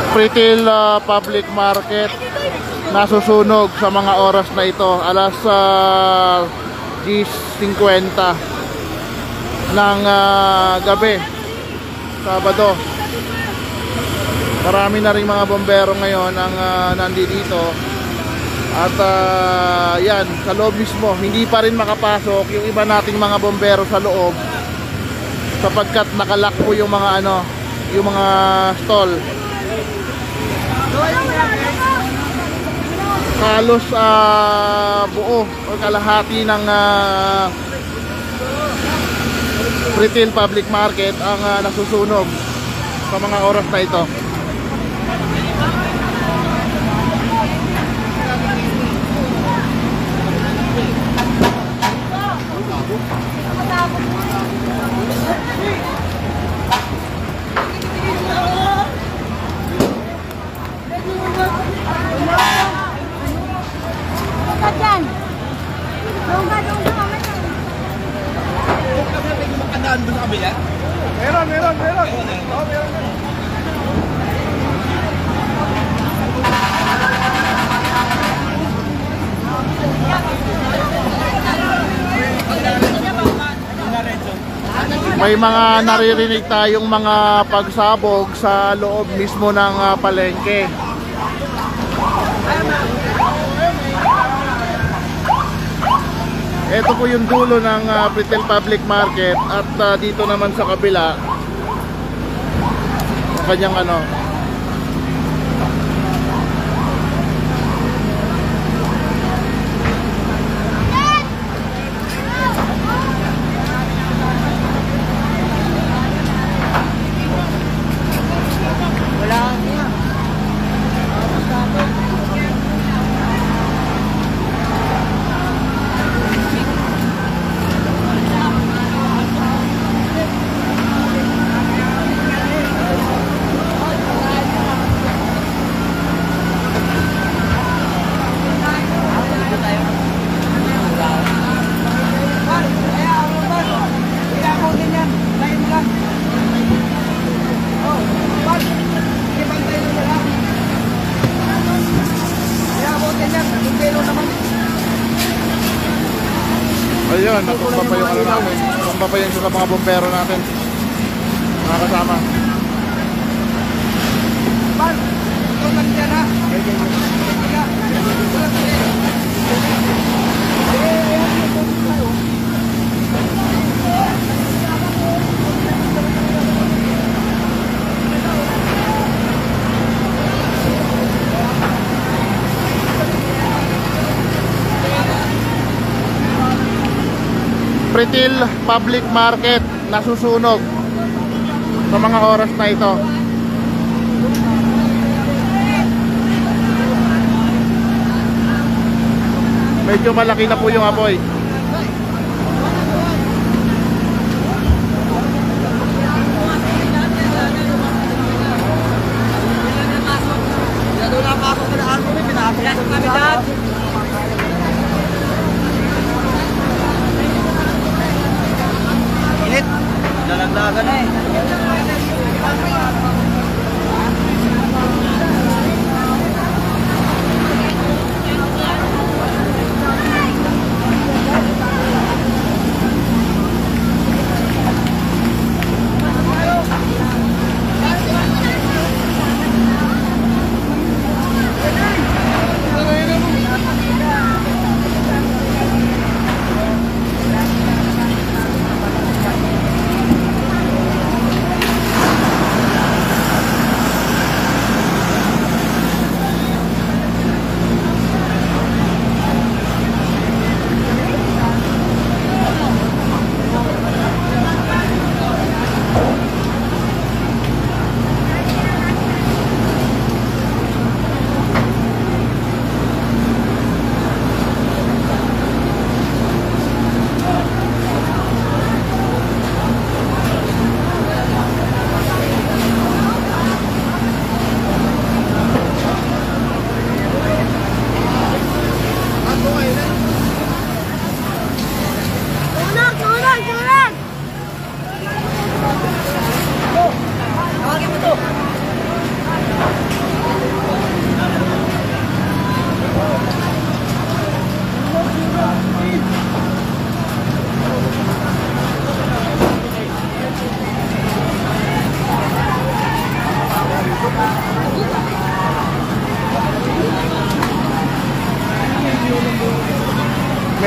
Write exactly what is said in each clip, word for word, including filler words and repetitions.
Pretil uh, Public Market nasusunog sa mga oras na ito, alas uh, diyes singkwenta ng uh, gabi, Sabado. Marami na rin mga bombero ngayon ang uh, nandito. At uh, yan, sa loob mismo, hindi pa rin makapasok yung iba nating mga bombero sa loob sapagkat nakalak po yung mga ano, yung mga stall. Halos uh, buo o kalahati ng uh, Pretil Public Market ang uh, nasusunog sa mga oras na ito. Meron, meron, meron. Oh, meron. May mga naririnig tayong mga pagsabog sa loob mismo ng uh, palengke. Ito po yung dulo ng uh, Pretil Public Market at uh, dito naman sa kabila ang kanyang ano, ayun, natumba pa yung ano natin, natumba pa yung sa mga bombero natin, mga kasama. Pretil Public Market nasusunog sa mga oras na ito. Medyo malaki na po yung apoy. Dalagdagan na eh.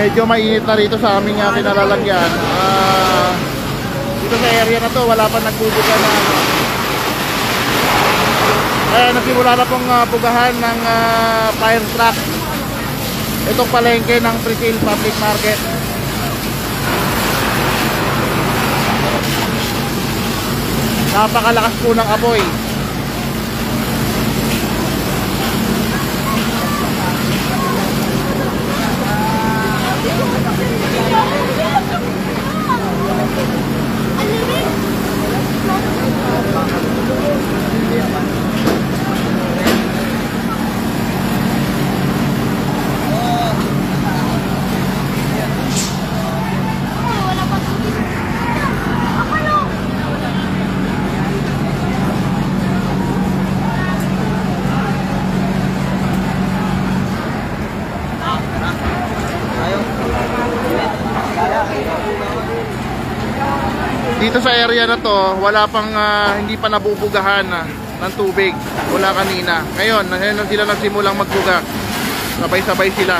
medyo mainit na rito sa aming uh, kinalalagyan. Uh, dito sa area na to, wala pa nagbubuga na ano. Kaya nagsimula na pong uh, bugahan ng uh, fire truck. Itong palengke ng Presale Public Market. Napakalakas po ng apoy. Dito sa area na to, wala pang uh, hindi pa nabubugahan uh, ng tubig. Wala kanina. Ngayon, ngayon sila nagsimulang magbuga. Sabay-sabay sila.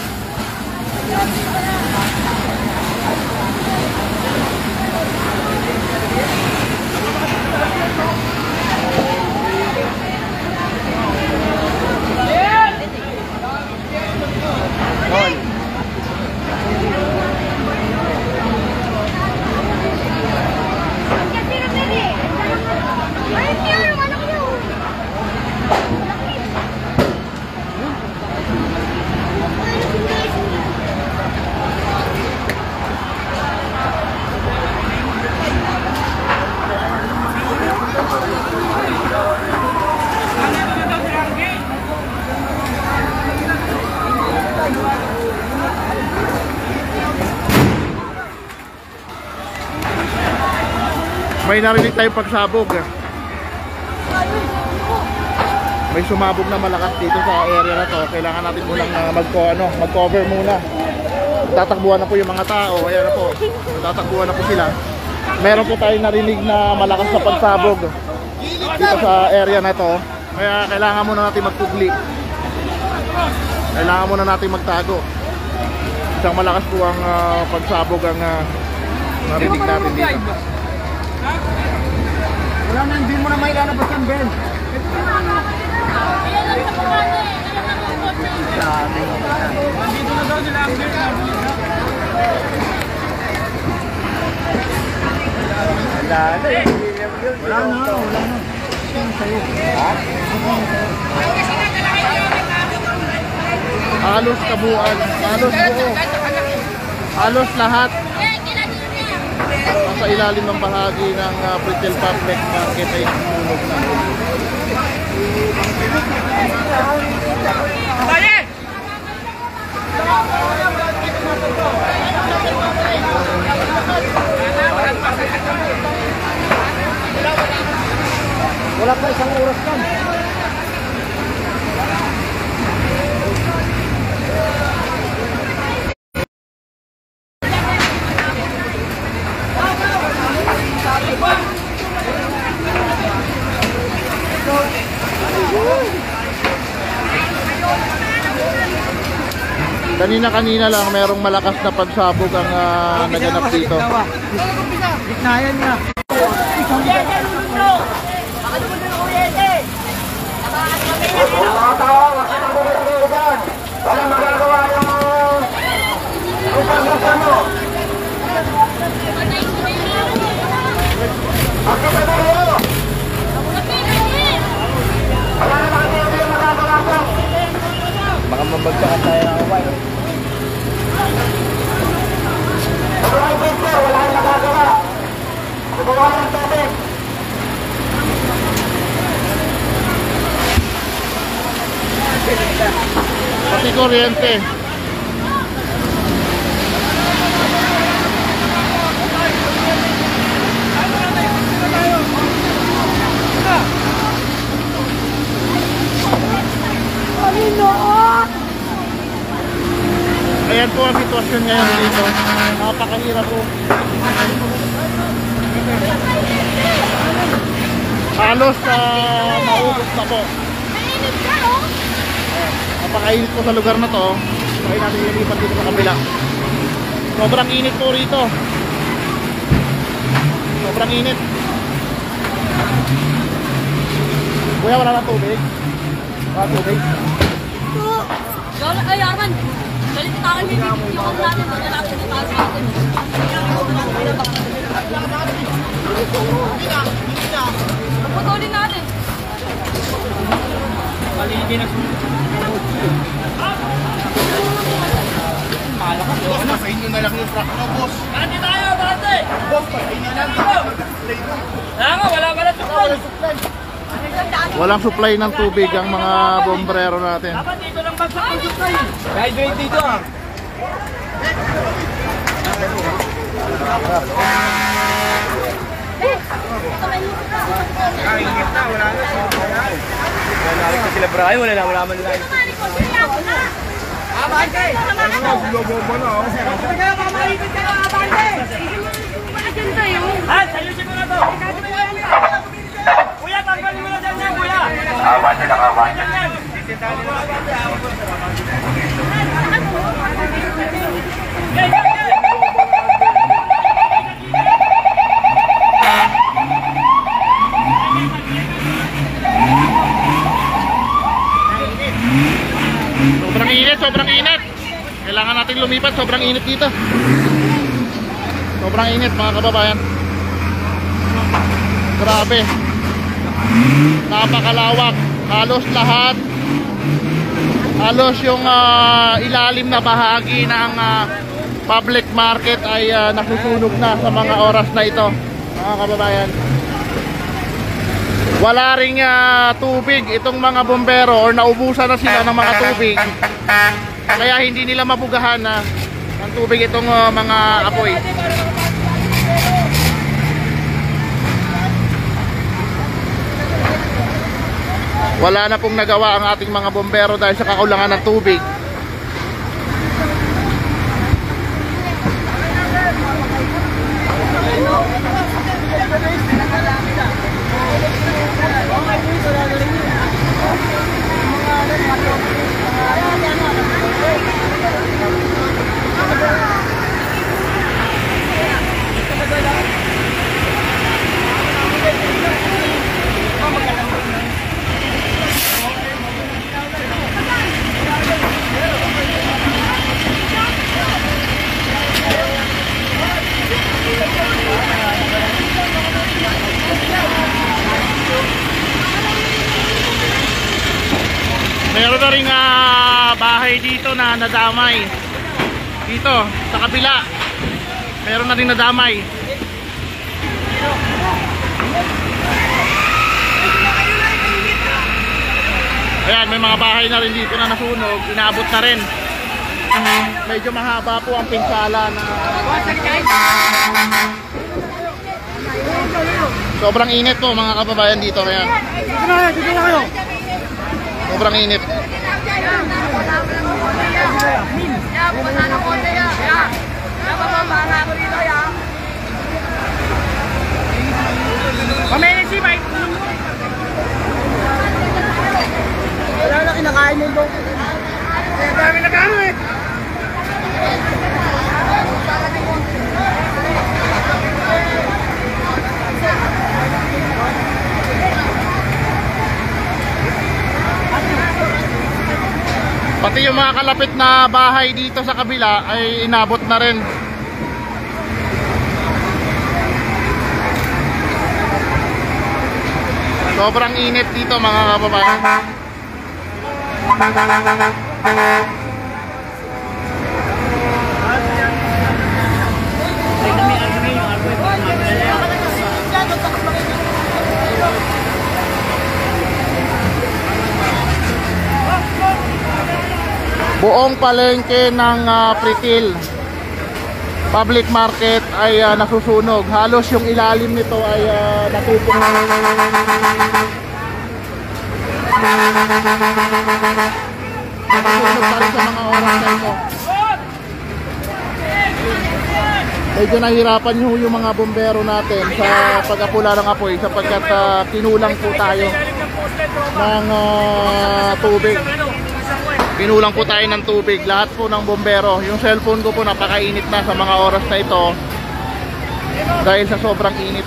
May narinig tayong pagsabog. May sumabog na malakas dito sa area na to. Kailangan natin munang uh, mag-co ano, mag-cover muna. Tatakbuhan na po yung mga tao. Ayan na po. Tatakbuhan na po sila. Meron po tayong narinig na malakas na pagsabog dito sa area na to. Kaya kailangan muna natin magtugli. Kailangan muna natin magtago. Isang malakas po ang uh, pagsabog ang uh, narinig natin dito. Wala na, hindi mo na may lalabas ng Ben. Nandito na daw sila ang Ben. Wala na eh. Wala na, wala na. Halos kabuuan, halos buo. Halos lahat sa ilalim ng bahagi ng uh, Presale Public Market ay nasunog na. Wala pa isang oras lang. Kanina-kanina lang merong malakas na pagsabog ang uh, naganap dito. Gitnayan niya. Mga tao, walang magagawa yung upan-upan mo. Bakit na tayo? Wala naman kayo yung magagawa ko. Baka mabagsakan tayo ng away. Wala yung pwede, wala yung magagawa. Nagawa ng tubig. Pati kuryente. Ayan po ang sitwasyon ngayon dito. Napakahirap po. Halos uh, maubos na po. Mainit ka, oh! Napakainit po sa lugar na to. Kaya natin ilipat dito sa kabila. Sobrang init po rito. Sobrang init. Kuya, wala na tubig? Wala tubig? Ay, Arman! Galit sa akin yung yung natin. Magalapin na tayo sa atin. Putulin natin. Malindi na Boss, sa inyo na lang yung truck na, boss. Bante tayo, bante! Boss, sa inyo lang. Kaya nga, wala wala supply. Walang supply ng tubig ang mga bombrero natin. Dapat dito lang bagsak ang supply. Hydrate dito ah. Kainit na, wala na. Wala na sila Brian, wala na, wala man lang. Abante! Lobo na, oh. Kaya mamalitin ka lang, abante! Ha, sayusin mo na to! Kuya, tanggalin mo na dyan yan, kuya! Abante na, abante. Yan, yan, yan! Sobrang init, sobrang init. Kailangan natin lumipat, sobrang init dito. Sobrang init mga kababayan. Grabe. Napakalawak. Halos lahat. Halos yung uh, ilalim na bahagi ng uh, public market ay uh, nasusunog na sa mga oras na ito mga kababayan. Wala ring uh, tubig itong mga bombero or naubusan na sila ng mga tubig. Kaya hindi nila mabugahan na ng tubig itong uh, mga apoy. Wala na pong nagawa ang ating mga bombero dahil sa kakulangan ng tubig. Meron na rin uh, bahay dito na nadamay. Dito, sa kabila. Meron na rin nadamay. Ayan, may mga bahay na rin dito na nasunog. Inaabot na rin. Medyo mahaba po ang pinsala na... Sobrang init po mga kababayan dito. Ayan. Dito na, dito na kayo! Sobrang init. Pamilin si Mike! Wala na kinakain mo doon. Kaya dami na kano eh! Pati yung mga kalapit na bahay dito sa kabila ay inabot na rin. Sobrang init dito mga kababayan. Buong palengke ng uh, Pritil Public Market ay uh, nasusunog. Halos yung ilalim nito ay uh, natupong. Nasusunog pa rin sa mga oras na ito. Medyo nahirapan yung, yung mga bombero natin sa pag-apula ng apoy sapagkat uh, kinulang po tayo ng uh, tubig. Pinulang po tayo ng tubig, lahat po ng bombero. Yung cellphone ko po napakainit na sa mga oras na ito dahil sa sobrang init.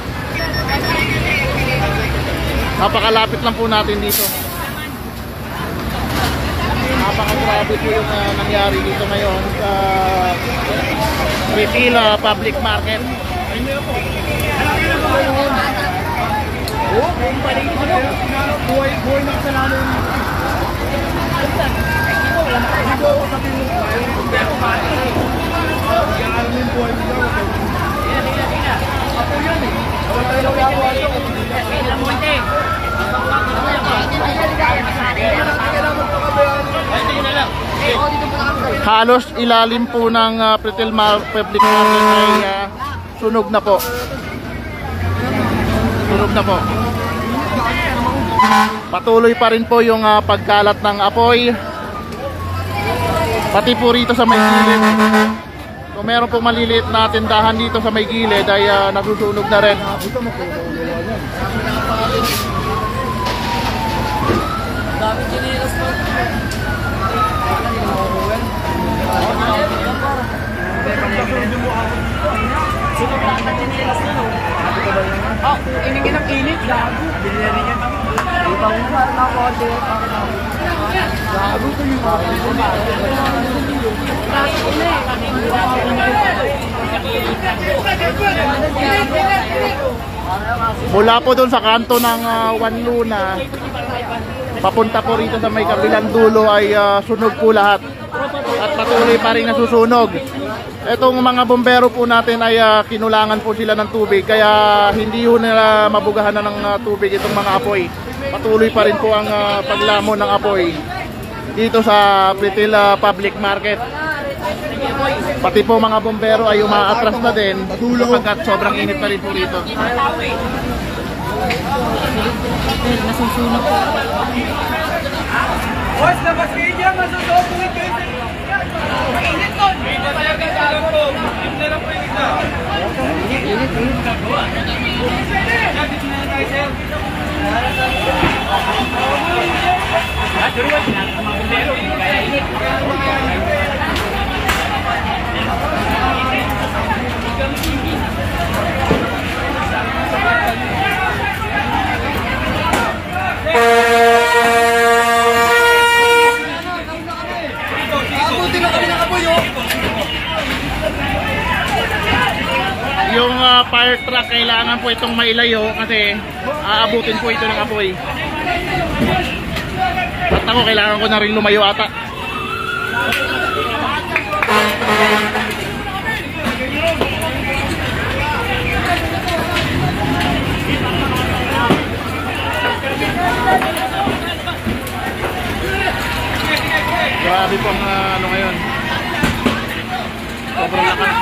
Napakalapit lang po natin dito. Napakagrabe po yung uh, nangyari dito ngayon sa Pritila Public Market. Oh, kung pala yung ano, buhay, buhay na kasalanan yung wala makasigo ako sa pinag-buhay pero kaya yung alam yung buhay mo daw ako yun eh wala tayo lang ako ato halos ilalim po ng uh, Pritila Public Market ay uh, sunog na po. Sunog na po. Patuloy pa rin po yung uh, pagkalat ng apoy. Pati po rito sa may gilid. Kung meron pong maliliit na tindahan dito sa may gilid ay uh, nasusunog na rin. Dami kinilos po. Sunod lang na kinilos na no? ah, iningin ang init gago binili niya ibang parang ako gago ko yung mula po doon sa kanto ng uh, Juan Luna papunta po rito sa may kabilang dulo ay uh, sunog po lahat at patuloy pa rin nasusunog. Etong mga bombero po natin ay uh, kinulangan po sila ng tubig kaya hindi ho nila mabugahan na ng uh, tubig itong mga apoy. Patuloy pa rin po ang uh, paglamon ng apoy dito sa Pritila Public Market. Pati po mga bombero ay umaatras na din sapagkat sobrang init pa rin po rito. Nasusunog po. boss na mas kanya masusunog kayo mainit nun hindi talaga dalang po hindi lang po yung isa init init Yung uh, fire truck kailangan po itong mailayo kasi aabutin po ito ng apoy. At ako kailangan ko na rin lumayo ata. Grabe po ang uh, ano ngayon. Sobrang lakas.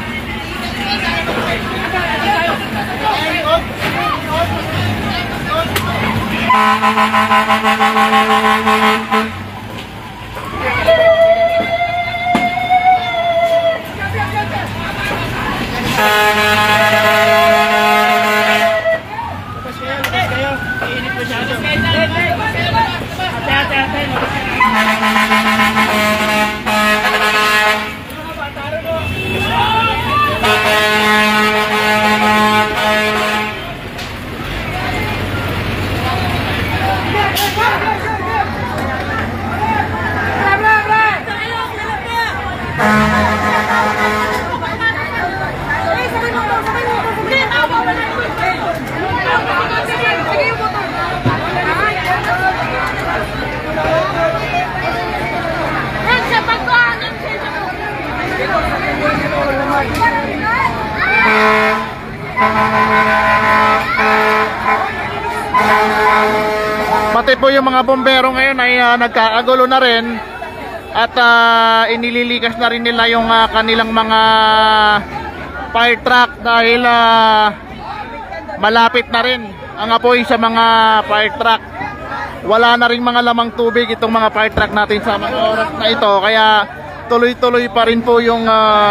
Pati po yung mga bombero ngayon ay uh, nagkakagulo na rin at uh, inililikas na rin nila yung uh, kanilang mga fire truck dahil uh, malapit na rin ang apoy sa mga fire truck. Wala na rin mga lamang tubig itong mga fire truck natin sa mga oras na ito kaya tuloy-tuloy pa rin po yung uh,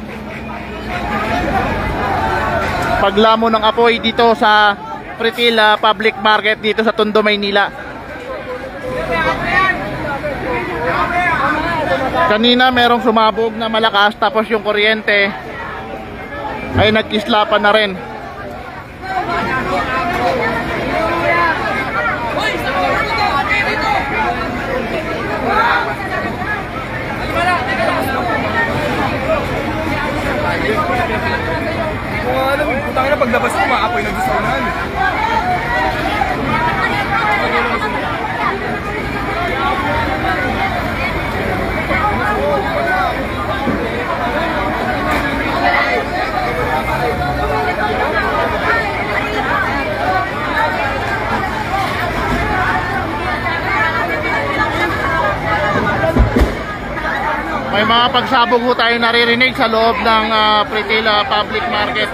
paglamo ng apoy dito sa Pritila Public Market dito sa Tondo, Maynila. Kanina merong sumabog na malakas, tapos yung kuryente ay nagkislapan na rin. Kung alam, putangin na paglabas ko, maapoy na gusto na. May mga pagsabog ho tayo naririnig sa loob ng uh, Pritila Public Market.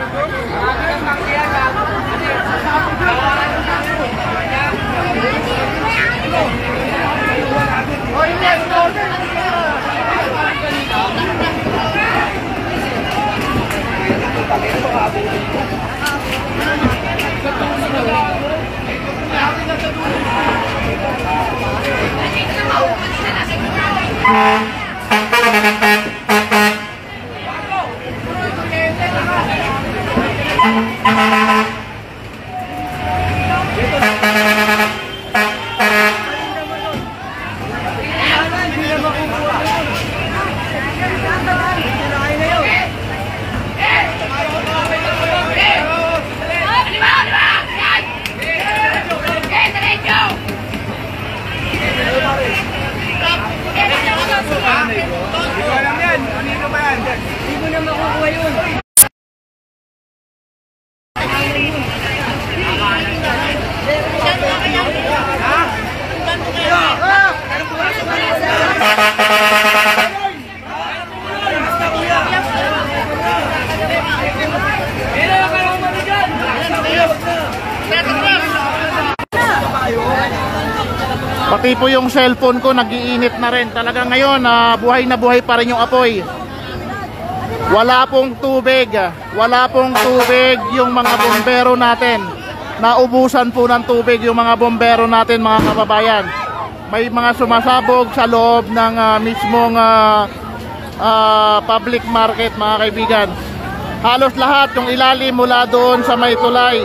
Pati po yung cellphone ko nagiinit na rin. Talaga ngayon, uh, buhay na buhay pa rin yung apoy. Wala pong tubig. Wala pong tubig yung mga bombero natin. Naubusan po ng tubig yung mga bombero natin, mga kababayan. May mga sumasabog sa loob ng uh, mismong uh, uh, public market, mga kaibigan. Halos lahat yung ilalim mula doon sa may tulay.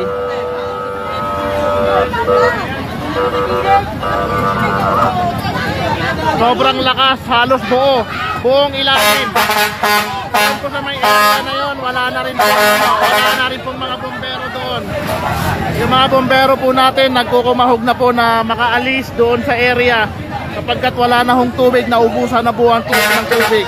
Sobrang lakas, halos buo, buong ilalim. Doon po sa may area na yun, wala na rin po, wala na rin pong mga bombero doon. Yung mga bombero po natin, nagkukumahog na po na makaalis doon sa area kapagkat wala na hong tubig, naubusan na po ang tubig ng tubig.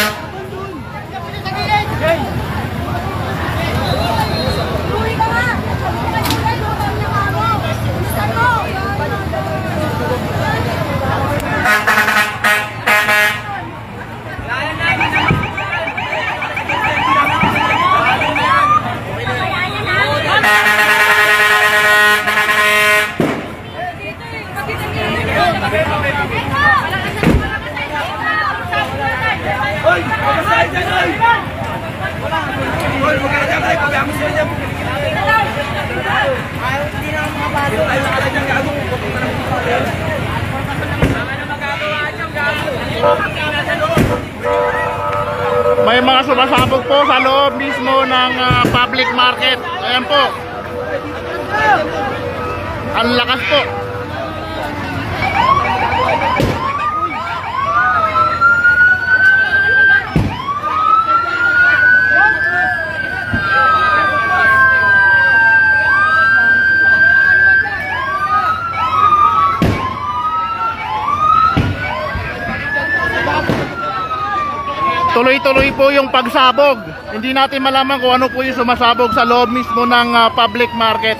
May mga sumasabog po sa loob mismo ng uh, public market. Ayan po. Ang lakas po. Tuloy-tuloy po yung pagsabog. Hindi natin malaman kung ano po yung sumasabog sa loob mismo ng uh, public market.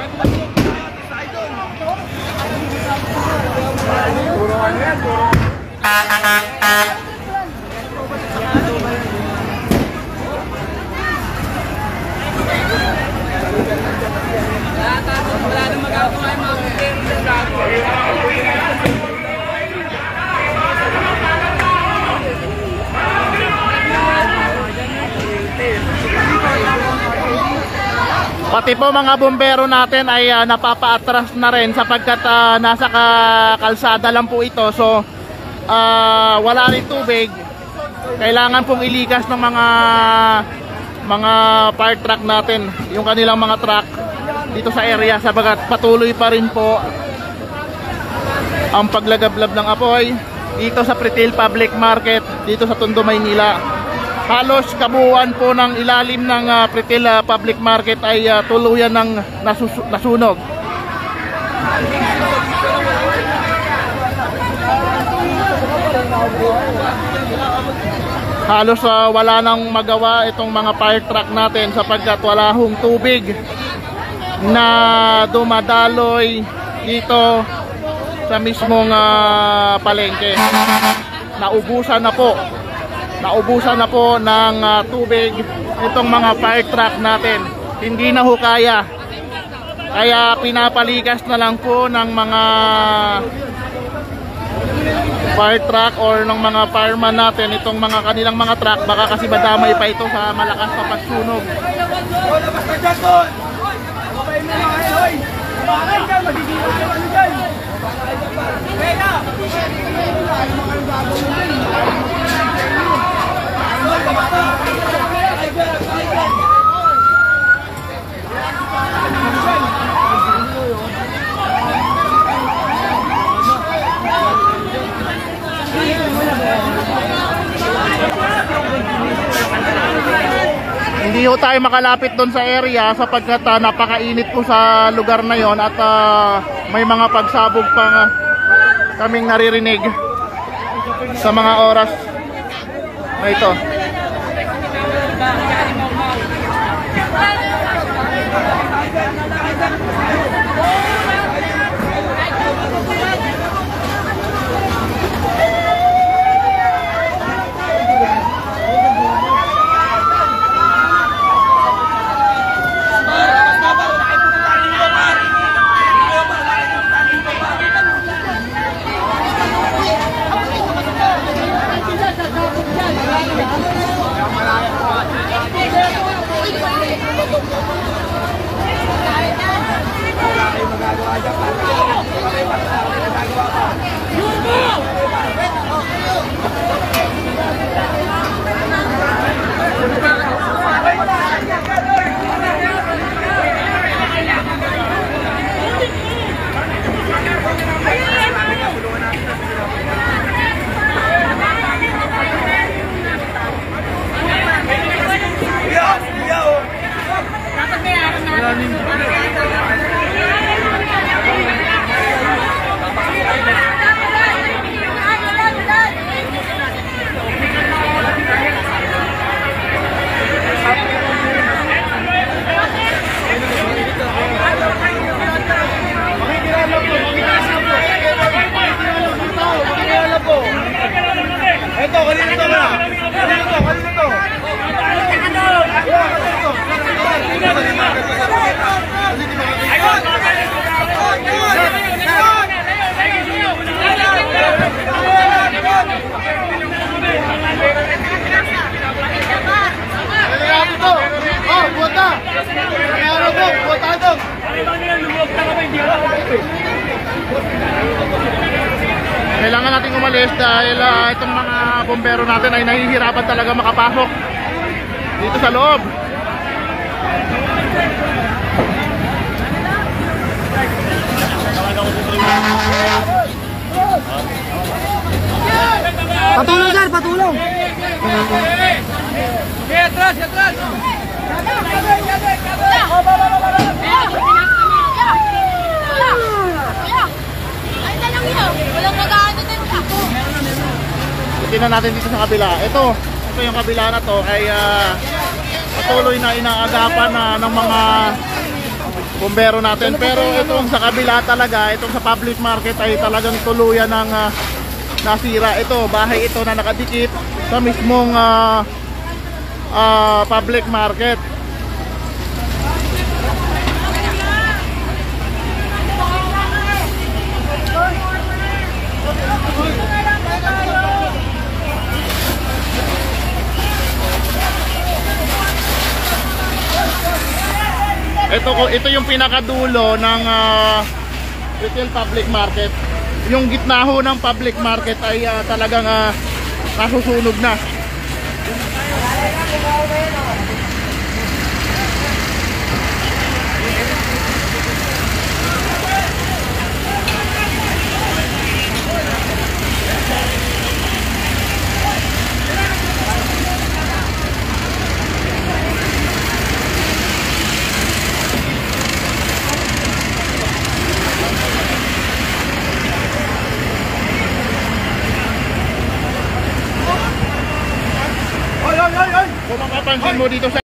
Pati po mga bombero natin ay uh, napapa-atras na rin sapagkat uh, nasa ka kalsada lang po ito. So uh, wala rin tubig. kailangan pong ilikas ng mga mga fire truck natin yung kanilang mga truck dito sa area, sabagat patuloy pa rin po ang paglagablab ng apoy dito sa Pretil Public Market dito sa Tondo, Maynila. Halos kabuuan po ng ilalim ng uh, Pretil uh, Public Market ay uh, tuluyan ng nasus- nasunog. Halos uh, wala nang magawa itong mga fire truck natin sapagkat wala hong tubig na dumadaloy dito sa mismong uh, palengke. Naubusan na po. Naubusan na po ng uh, tubig itong mga fire truck natin. Hindi na ho kaya. Kaya pinapalikas na lang po ng mga fire truck or ng mga fireman natin itong mga kanilang mga truck, baka kasi madamay pa ito sa malakas na pagsunog. Hindi ho tayo makalapit doon sa area sapagkat uh, napakainit po sa lugar na yon at uh, may mga pagsabog pa uh, kaming naririnig sa mga oras na ito. Ito, kanina to na. Kanina to, kanina to. Oh, buta. Meron to, buta to. Kailangan natin umalis dahil uh, itong mga bombero natin ay nahihirapan talaga makapasok dito sa loob. Patulong sir, patulong. Atras, atras. Tingnan natin dito sa kabila. Ito, ito yung kabila na to ay uh, patuloy na inaagapan na ng mga bombero natin. Pero itong sa kabila talaga, itong sa public market ay talagang tuluyan ng uh, nasira. Ito, bahay ito na nakadikit sa mismong uh, uh, public market. Ito, ito yung pinakadulo ng uh, Retail Public Market. Yung gitna ho ng public market ay uh, talagang uh, nasusunog na. Kung mapapansin mo dito sa